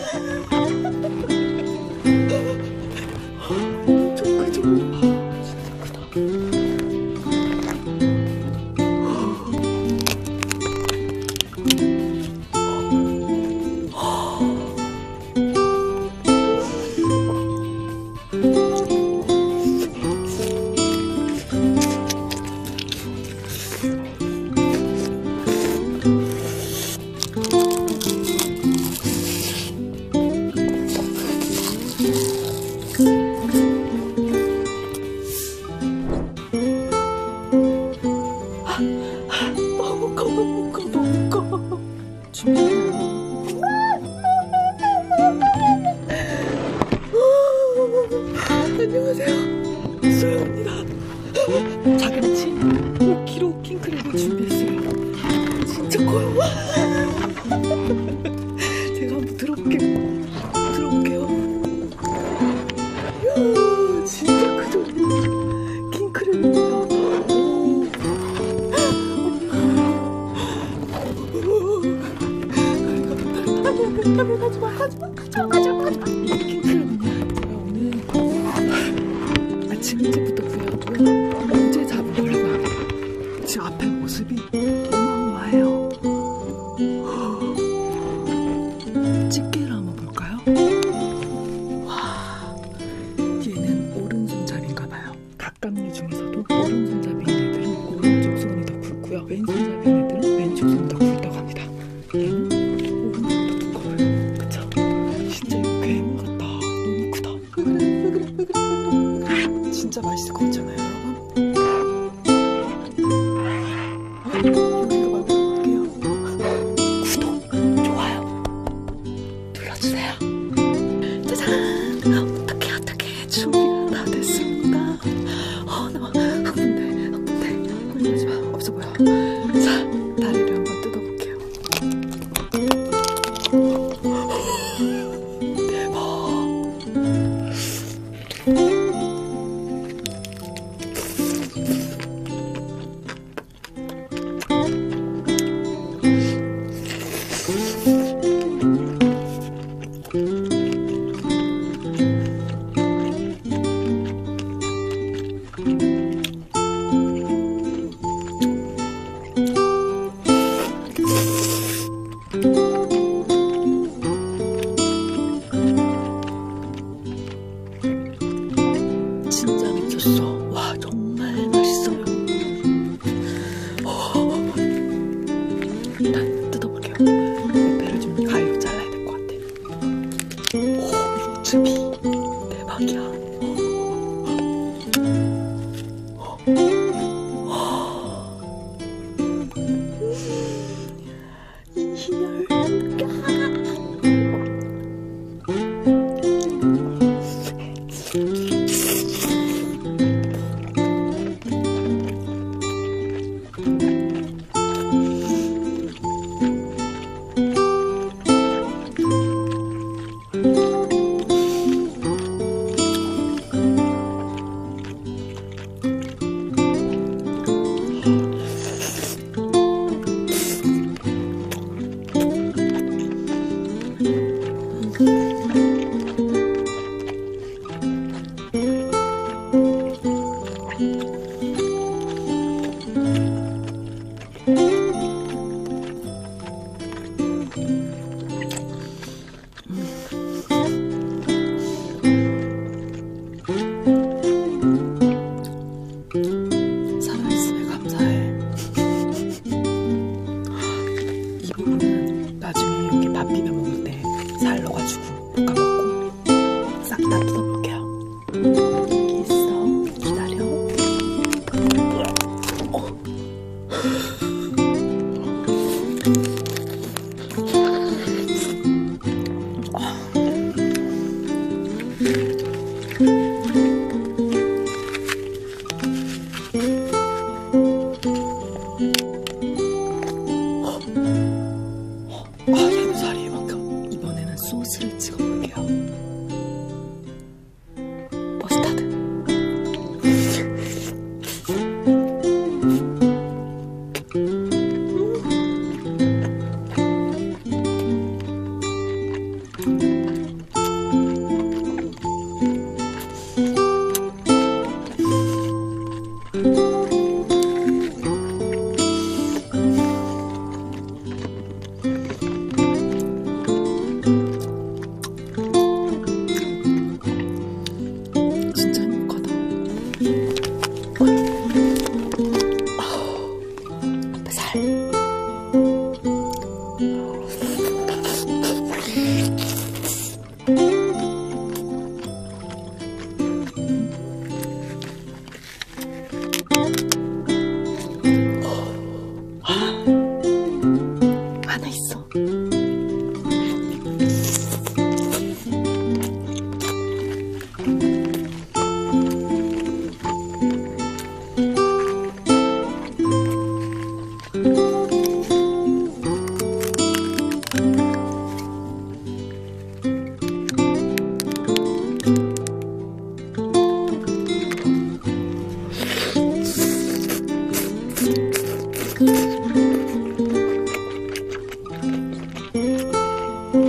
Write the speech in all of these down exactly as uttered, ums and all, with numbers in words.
너무 커, 너무 커, 너무 커. 준비해요. 안녕하세요, 소영입니다. 자그마치 오 킬로그램 킹크랩을 준비했어요. 진짜 커요. 제가 한번 들어볼게요. 들어볼게요. 이야, 진짜 크죠? 킹크랩입니다. 가지마, 가지마, 가지마, 가지마, 가지마. 이게 킹크랩이냐? 제가 오늘 아침 일찍부터 구해왔고요. 언제 잡은 거라고 하면 지금 앞에 모습이 어마어마해요. 집게를 한번 볼까요? 와, 얘는 오른손잡이인가봐요. 갑각류 중에서도 오른손잡이인 애들은 오른쪽 손이 더 굵고요, 왼손잡이인 애들은 왼쪽 손이 더 굵다고 합니다. 얘는 진짜 맛있을 것 같잖아요, 여러분. 이거 만들어볼게요. 구독, 좋아요 눌러주세요. 짜잔! 어떡해, 어떡해. 준비가 다 됐습니다. 어, 나 흥분돼, 흥분돼. 흥분하지 마, 없어 보여. 자, 다리를 한번 뜯어볼게요. 대박. 진짜 미쳤어. 와, 정말 맛있어요. 어. 일단 뜯어볼게요. 배를 좀 가위로 잘라야 될 것 같아. 오, 육즙이 대박이야. 어. 어. 이 희열. 살아있음에 감사해. 이 부분은 나중에 여기 밥 비벼 먹을 때 살 넣어가지고 볶아 먹고 싹 다 뜯어볼게요. 여기 있어. 기다려. 어. 아, 얘는 살이 이만큼. 이번에는 소스를 찍어볼게요. 머스타드. 음.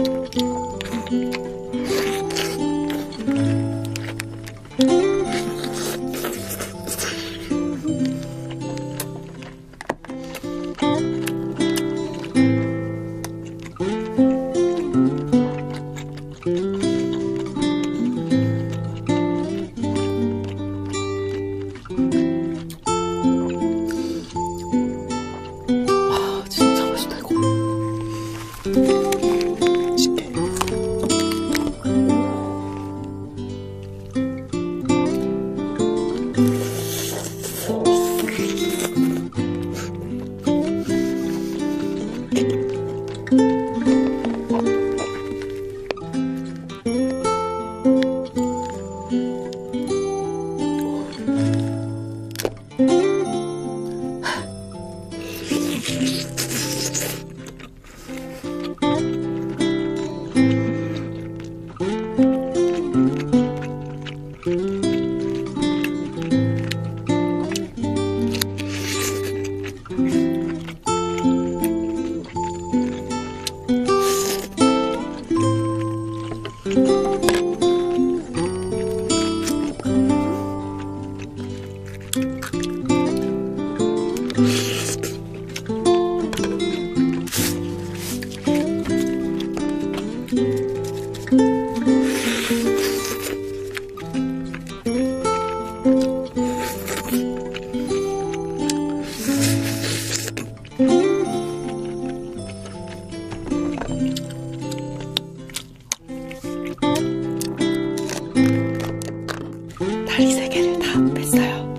다리 세 개를 다 뺐어요.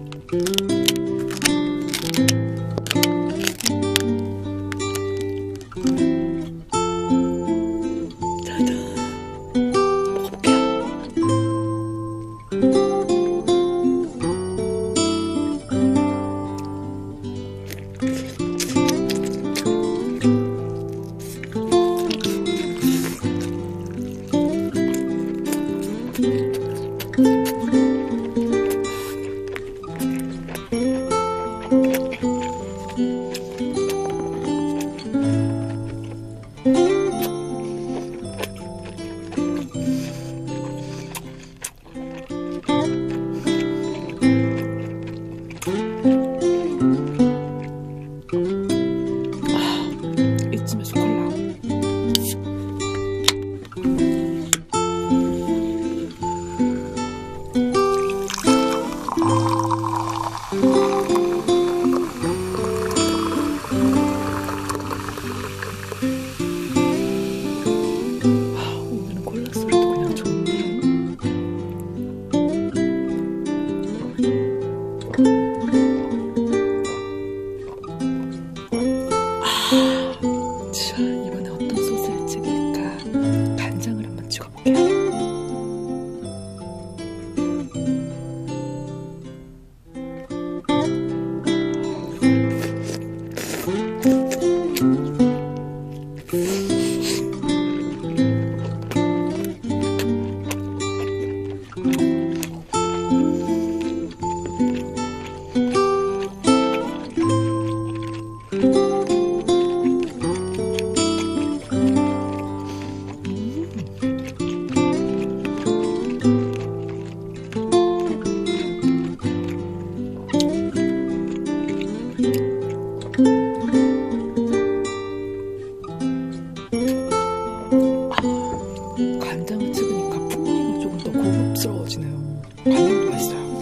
짜잔. 먹어볼게요. 이쯤에서 콜라. 오늘은 콜라 소리도 그냥 좋네요. 자, 이번에 어떤 소스를 찍을까? 간장을 한번 찍어볼게요. 간장을 찍으니까 풍미가 조금 더 고급스러워지네요. 간장도 맛있어요.